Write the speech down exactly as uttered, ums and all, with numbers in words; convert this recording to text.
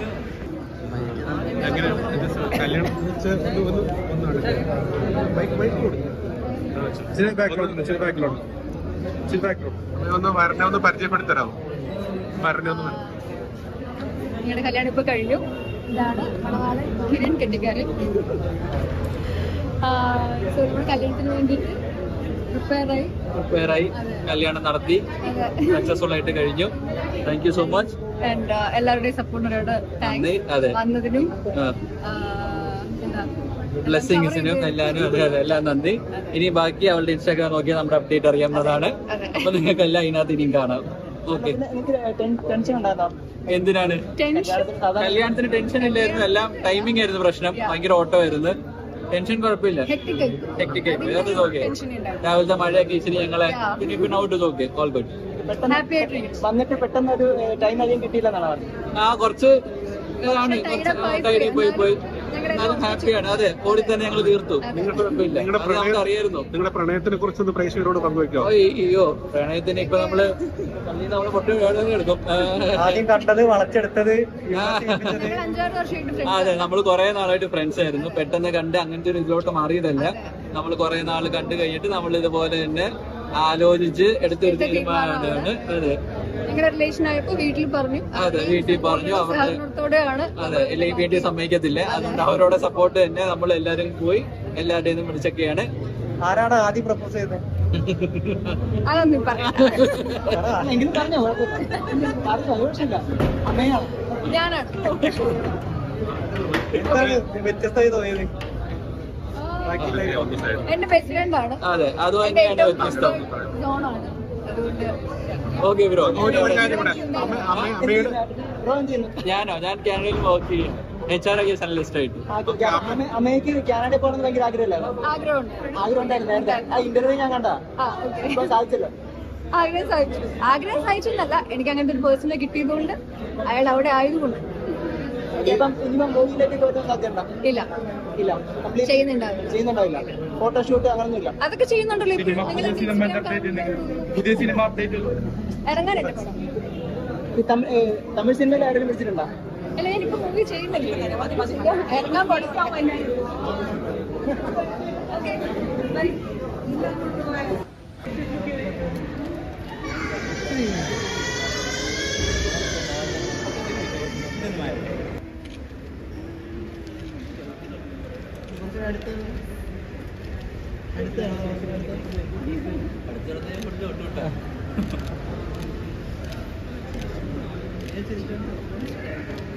ഒന്ന് വരനെ ഒന്ന് പരിചയപ്പെടുത്തരാമോ? വരനെ ഒന്ന് നിങ്ങളുടെ കല്യാണം ഇപ്പൊ കഴിഞ്ഞു. ഇതാണ് മണവാളൻ കിരൺ കെട്ടിക്കാരൻ. സോ നമ്മുടെ കല്യാണത്തിന് വേണ്ടിയിട്ട് പ്രിപ്പയറായി പ്രിപ്പയറായി കല്യാണം നടത്തി സക്സസ്ഫുൾ ആയിട്ട് കഴിഞ്ഞു. Thank you so much. And എല്ലാവരുടെയും സപ്പോർട്ടിനോട് താങ്ക്സ്. വന്നതിനും ബ്ലെസ്സിങ്സിനും എല്ലാവരും അതെ അതെ എല്ലാം നന്ദി. ഇനി ബാക്കി അവളുടെ ഇൻസ്റ്റാഗ്രാം നോക്കിയാൽ നമ്മുടെ അപ്ഡേറ്റ് അറിയാവുന്നതാണ്. അപ്പൊ നിങ്ങൾക്ക് എല്ലാം ഇതിനകത്ത് ഇനിയും കാണാം. ഓക്കെ. എന്തിനാണ് കല്യാണത്തിന് ടെൻഷൻ ഇല്ലായിരുന്നു. എല്ലാം ടൈമിംഗ് ആയിരുന്നു പ്രശ്നം. ഭയങ്കര ഓട്ടോ ആയിരുന്നു. ടെൻഷൻ കുഴപ്പമില്ല. ഓക്കെ. രാവിലത്തെ മഴയൊക്കെ ഇച്ചിരി ഞങ്ങളെ പിന്നെ പിന്നെ ഔട്ട് നോക്കി ഓൾ ഗുഡ്. വന്നിട്ട് പെട്ടെന്ന് ഒരു ടൈം അധികം കിട്ടിയില്ലെന്നാണ്. ആ കുറച്ച് പോയി പോയി എന്നാലും ഹാപ്പിയാണ്. അതെ ഓടി തന്നെ ഞങ്ങൾ തീർത്തു. നിങ്ങൾക്ക് അറിയായിരുന്നു. നിങ്ങളുടെ പ്രണയത്തിനെ കുറിച്ചൊന്ന് പ്രേക്ഷകരോട് പങ്കുവെക്കാം. അയ്യോ പ്രണയത്തിന് ഇപ്പൊ നമ്മള് നമ്മള് പൊട്ടി എടുക്കും. ആദ്യം കണ്ടത് വളച്ചെടുത്തത്. അതെ നമ്മള് കുറെ നാളായിട്ട് ഫ്രണ്ട്സ് ആയിരുന്നു. പെട്ടെന്ന് കണ്ട് അങ്ങനത്തെ ഒരു ഇതിലോട്ട് മാറിയതല്ല. നമ്മൾ കുറെ നാൾ കണ്ടു കഴിഞ്ഞിട്ട് നമ്മൾ ഇതുപോലെ തന്നെ ആലോചിച്ച് എടുത്തൊരു തീരുമാനമാണ്. അതെ വീട്ടിൽ പറഞ്ഞു. അതെ വീട്ടിൽ പറഞ്ഞു. അവരുടെ അതെ അല്ലെങ്കിൽ വീട്ടിൽ സമ്മതിക്കത്തില്ല. അതുകൊണ്ട് അവരോടെ സപ്പോർട്ട് തന്നെ നമ്മൾ എല്ലാരും പോയി എല്ലാവരുടെയും വിളിച്ചൊക്കെയാണ്. ആരാണ് ആദ്യം പ്രപ്പോസ് ചെയ്തത്? അതൊന്നും പറയാം. ഞാനാണ്. വ്യത്യസ്തമായി തോന്നിയത് എന്റെ ബെസ്റ്റ് ഫ്രണ്ടാണ്. അതെ അത് തന്നെയാണ് വ്യത്യസ്തം. അതുകൊണ്ട് ഓക്കെ ബ്രോ. ഞാനോ ഞാൻ കാനഡയിൽ വർക്ക് ചെയ്യും. എച്ച് ആർ കേസ് അനലിസ്റ്റ് ആയിട്ട്. അമ്മയ്ക്ക് കാനഡയിൽ പോകണമെന്ന് ഭയങ്കര ആഗ്രഹമല്ലായിരുന്നു? ആഗ്രഹം ഉണ്ടായിരുന്നു. ആ ഇന്റർവ്യൂ ഞാൻ കണ്ടാ. സാധിച്ചല്ലോ. ആഗ്രഹം സാധിച്ചു. ആഗ്രഹം സാധിച്ചെന്നല്ല, എനിക്ക് അങ്ങനത്തെ ഒരു പേഴ്സണെ കിട്ടിയതുകൊണ്ട് അയാൾ അവിടെ ആയതുകൊണ്ട്. ഇല്ല ഇല്ല ചെയ്യുന്നുണ്ടാവില്ല. ഫോട്ടോഷൂട്ട് അങ്ങനൊന്നുമില്ല. അതൊക്കെ ചെയ്യുന്നുണ്ടല്ലോ. പുതിയ സിനിമ അപ്ഡേറ്റ് ഇറങ്ങാനുണ്ട്. തമിഴ് സിനിമയിൽ ആരെങ്കിലും വിളിച്ചിട്ടുണ്ടോ? അല്ല ഞാനിപ്പോ മൂവി ചെയ്യുന്നില്ല. ഇറങ്ങാൻ പഠിക്കാൻ അടുത്ത